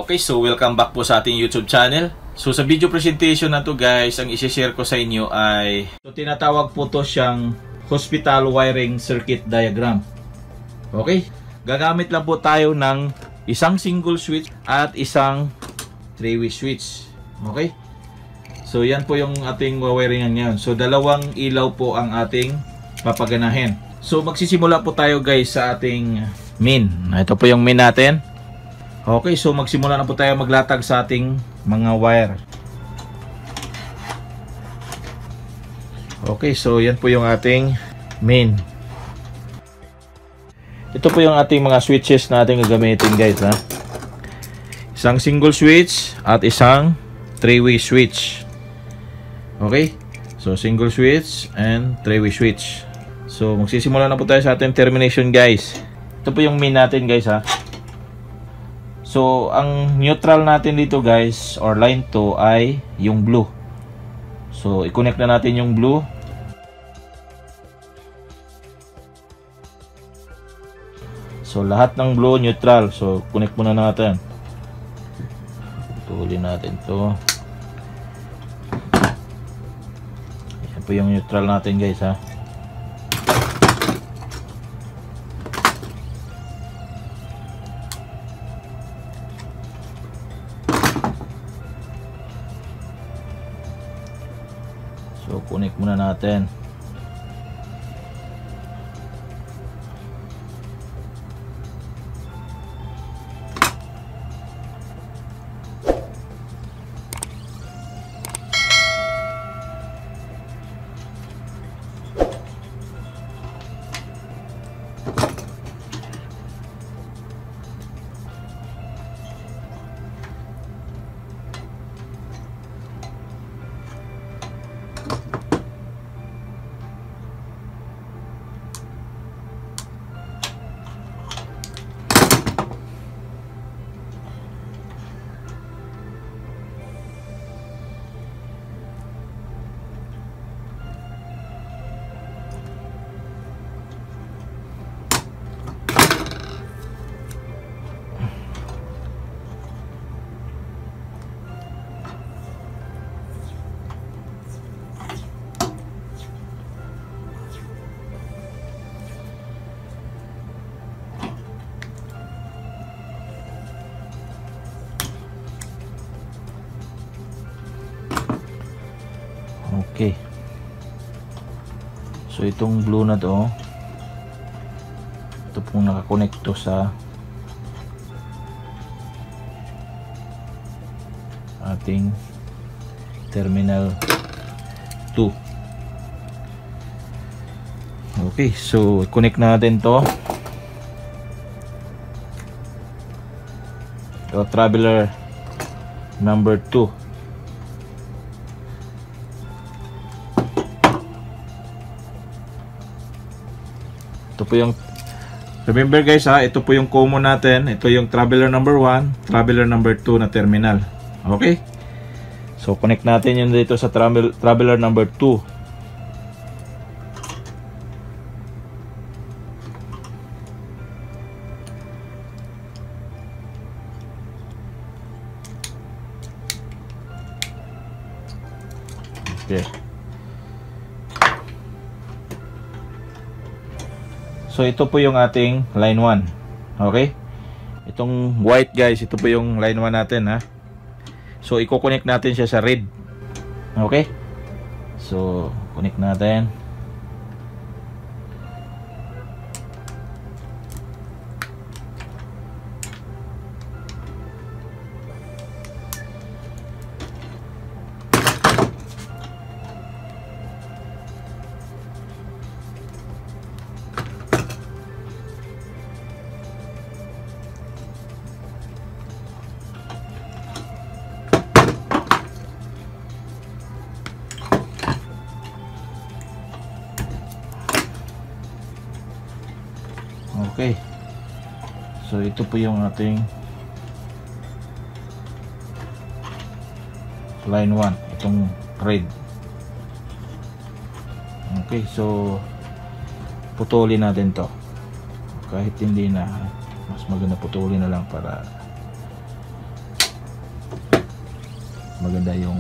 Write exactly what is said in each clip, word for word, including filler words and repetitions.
Okay, so welcome back po sa ating YouTube channel. So sa video presentation na to guys, ang isi-share ko sa inyo ay so tinatawag po to siyang hospital wiring circuit diagram. Okay, gagamit lang po tayo ng isang single switch at isang three-way switch. Okay, so yan po yung ating wiringan ngayon. So dalawang ilaw po ang ating papaganahin. So magsisimula po tayo guys sa ating main. Ito po yung main natin. Okay, so magsimula na po tayo maglatag sa ating mga wire. Okay, so yan po yung ating main. Ito po yung ating mga switches na ating gagamitin guys, ha. Isang single switch at isang three-way switch. Okay, so single switch and three-way switch. So magsisimula na po tayo sa ating termination guys. Ito po yung main natin guys, ha. So, ang neutral natin dito guys, or line two ay yung blue. So, i-connect na natin yung blue. So, lahat ng blue neutral. So, connect muna natin. Putulin natin to. Yan po yung neutral natin guys, ha. So, connect muna natin. Okay. So itong blue na to, ito pong nakakonect to sa ating terminal two. Okay, so connect natin to. So traveler number two. Ito po yung, remember guys ha, ito po yung common natin. Ito yung traveler number one, traveler number two na terminal. Okay, so connect natin yun dito sa travel, traveler number two. Okay, so ito po yung ating line one. Okay, itong white guys, ito po yung line one natin, ha. So i-connect natin siya sa red. Okay, so connect natin. Okay, so ito po yung ating line one, itong red. Okay, so putulin natin to. Kahit hindi na, mas maganda putulin na lang para maganda yung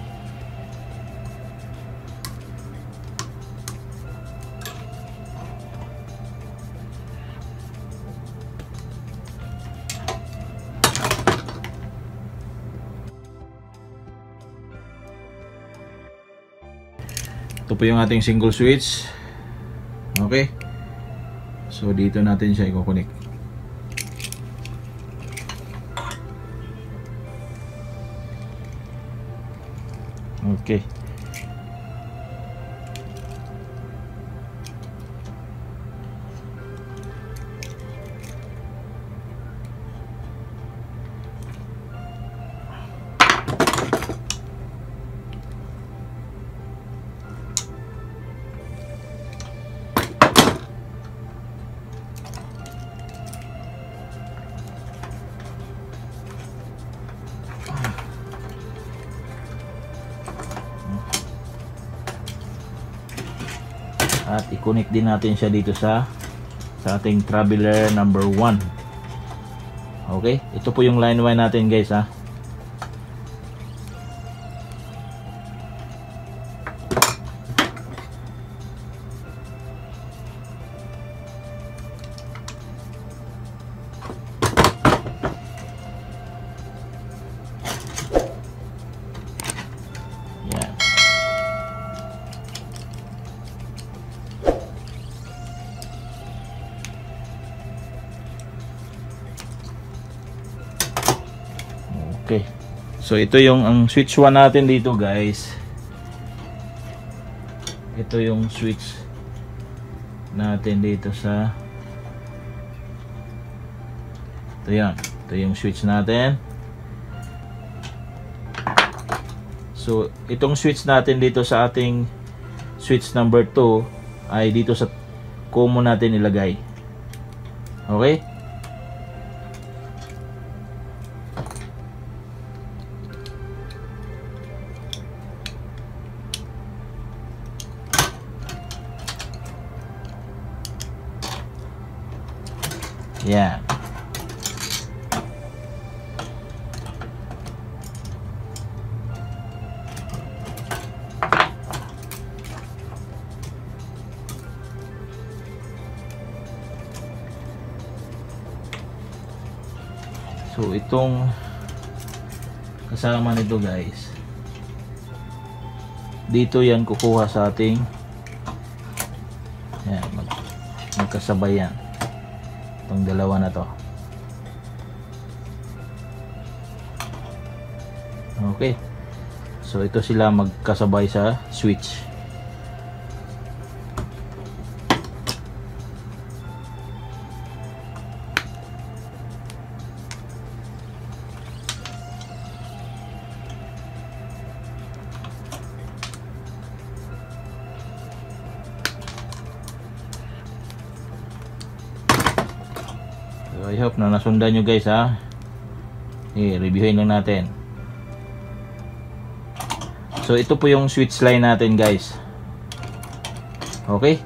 ito po yung ating single switch. Okay, so dito natin siya i-connect. Okay, at i-connect din natin siya dito sa sa ating traveler number one. Okay, ito po yung line one natin guys ha. Okay, so ito yung ang switch one natin dito guys. Ito yung switch natin dito sa ito yan, ito yung switch natin. So itong switch natin dito sa ating switch number two ay dito sa common natin ilagay. Okay, yeah. So itong kasama nito guys, dito yan kukuha sa ating yan, mag, magkasabay yan itong dalawa na to. Okay, so ito sila magkasabay sa switch. So I hope na nasundan nyo guys ha. Okay, reviewin lang natin. So ito po yung switch line natin guys. Okay,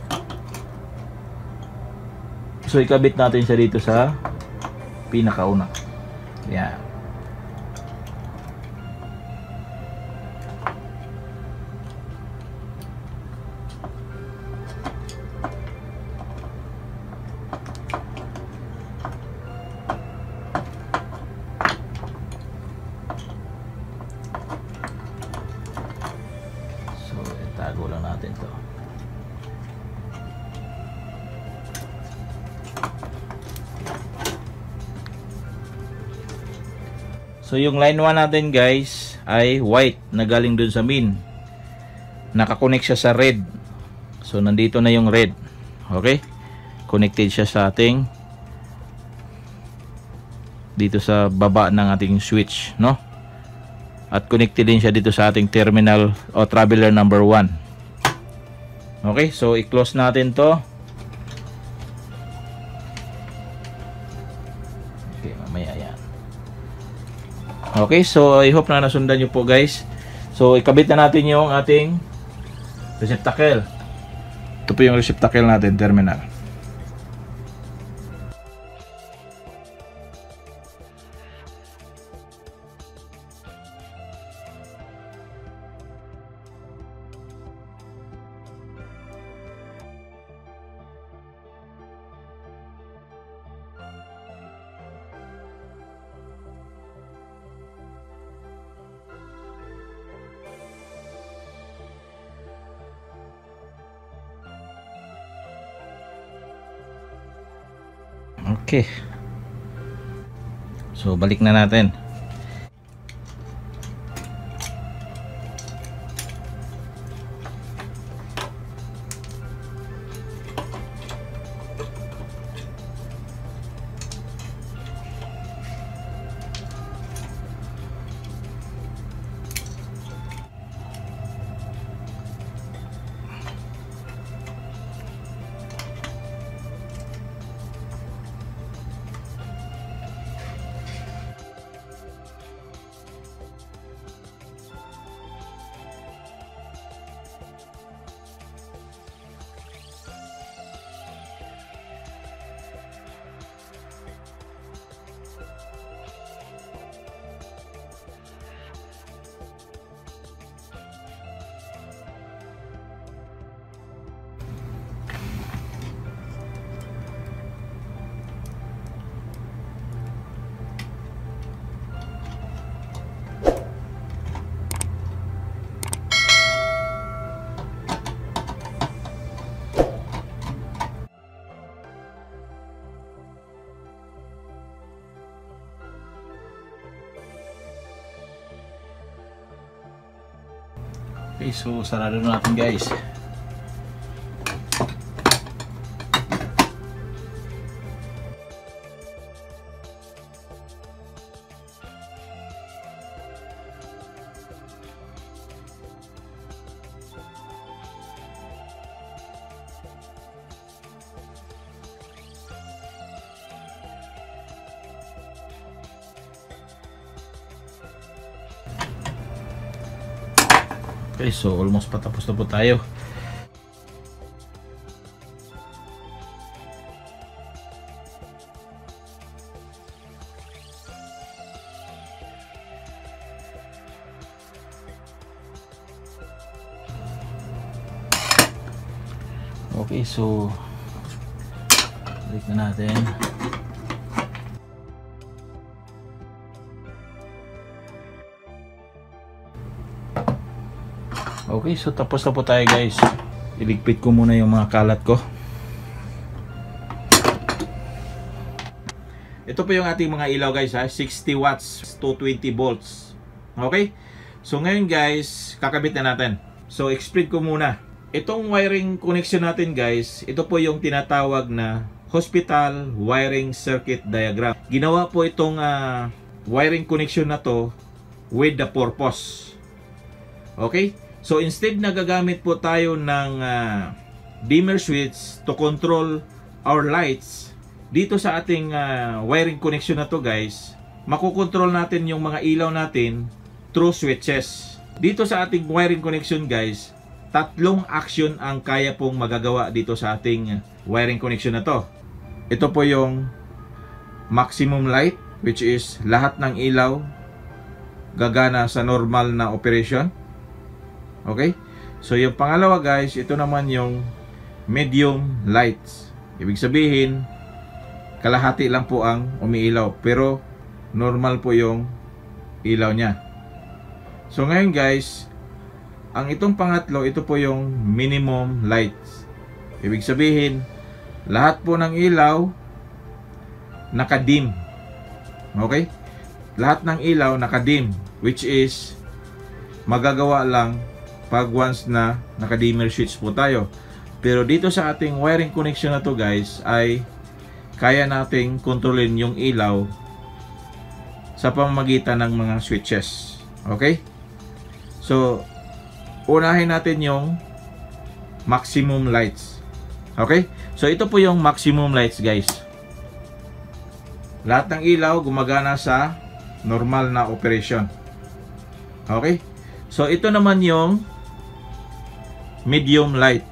so ikabit natin siya dito sa pinakauna. Yan. Tago lang natin to. So yung line one natin guys ay white na galing dun sa min. Nakakonect siya sa red. So nandito na yung red. Okay? Connected siya sa ating dito sa baba ng ating switch, no? At connected din siya dito sa ating terminal o traveler number one. Okay, so i-close natin to. Okay, mamaya yan. Okay, so I hope na nasundan nyo po guys. So ikabit na natin yung ating receptacle. Ito po yung receptacle natin, terminal. Okay. So balik na natin. Okay, so sarado na natin guys. Okay, so almost patapos na po tayo. Okay, so balik na natin. Okay, so tapos na po tayo guys. Iligpit ko muna yung mga kalat ko. Ito po yung ating mga ilaw guys ha, sixty watts, two twenty volts. Okay? So ngayon guys, kakabit na natin. So explain ko muna. Itong wiring connection natin guys, ito po yung tinatawag na hospital wiring circuit diagram. Ginawa po itong uh, wiring connection na to with the purpose. Okay? So instead na gagamit po tayo ng uh, dimmer switch to control our lights, dito sa ating uh, wiring connection na to guys, makokontrol natin yung mga ilaw natin through switches. Dito sa ating wiring connection guys, tatlong action ang kaya pong magagawa dito sa ating wiring connection na to. Ito po yung maximum light, which is lahat ng ilaw gagana sa normal na operation. Okay? So yung pangalawa guys, ito naman yung medium lights. Ibig sabihin, kalahati lang po ang umiilaw, pero normal po yung ilaw niya. So ngayon guys, ang itong pangatlo, ito po yung minimum lights. Ibig sabihin, lahat po ng ilaw nakadim. Okay? Lahat ng ilaw nakadim, which is magagawa lang pag once na naka-dimmer switch po tayo. Pero dito sa ating wiring connection na to guys, ay kaya nating kontrolin yung ilaw sa pamamagitan ng mga switches. Okay? So, unahin natin yung maximum lights. Okay? So, ito po yung maximum lights guys. Lahat ng ilaw gumagana sa normal na operation. Okay? So, ito naman yung medium light.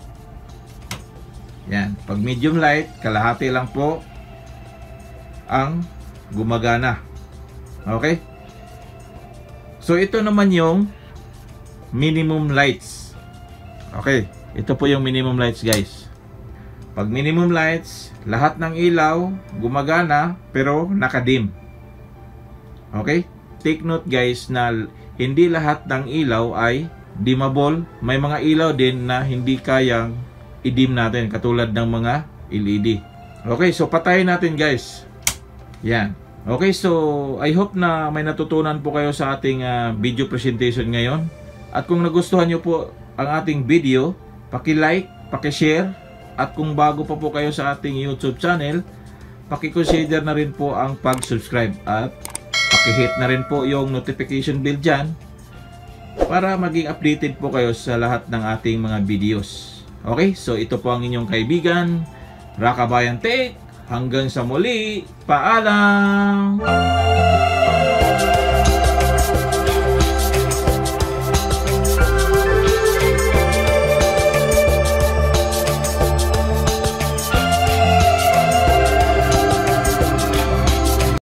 Yan. Pag medium light, kalahati lang po ang gumagana. Okay? So, ito naman yung minimum lights. Okay. Ito po yung minimum lights guys. Pag minimum lights, lahat ng ilaw gumagana pero nakadim. Okay? Take note guys na hindi lahat ng ilaw ay dimmable. May mga ilaw din na hindi kayang i-dim natin, katulad ng mga L E D. Okay, so patayin natin guys. Yan. Okay, so I hope na may natutunan po kayo sa ating uh, video presentation ngayon. At kung nagustuhan nyo po ang ating video, paki-like, paki-share, at kung bago pa po kayo sa ating YouTube channel, paki-consider na rin po ang pag-subscribe at paki-hit na rin po yung notification bell dyan para maging updated po kayo sa lahat ng ating mga videos. Okay, so ito po ang inyong kaibigan, Rakabayan Tech. Hanggang sa muli, paalam!